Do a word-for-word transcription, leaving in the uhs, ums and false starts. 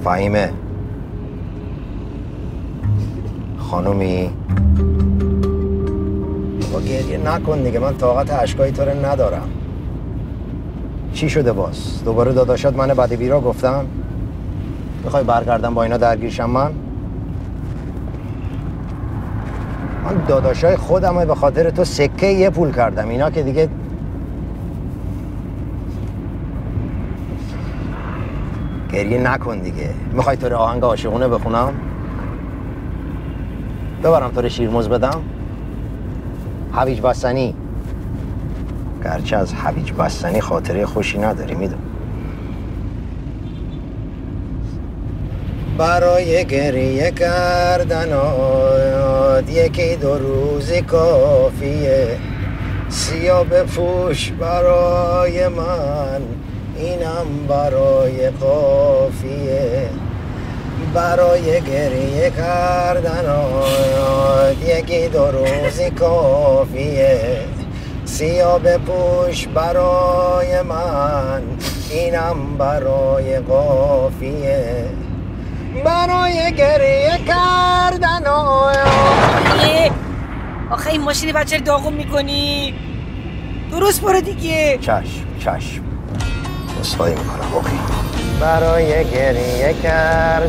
فهیمه خانومی با گریه نکن دیگه، من طاقت اشکای تو رو ندارم. چی شده باز؟ دوباره داداشات من بد بیرا گفتن؟ میخوای برگردم با اینا درگیرشم من؟ من داداشای خودم به خاطر تو سکه یه پول کردم، اینا که دیگه گریه نکن دیگه. میخوای تو رو آهنگ عاشقونه بخونم؟ ببرم تو رو شیرموز بدم؟ هویج بستنی، گرچه از هویج بستنی خاطره خوشی نداری میدون. برای گریه کردنات یکی دو روزی کافیه، سیاه بپوش برای من اینم برای قافیه. برای گریه کردنات یکی دو روزی کافیه، سیاه بپوش برای من اینم برای قافیه. برای گریه کردنات آخه این ماشین بچه رو داغون میکنی؟ درست برو دیگه. چشم چشم اصلاحی میکنم. اوکی. برای گریه کرد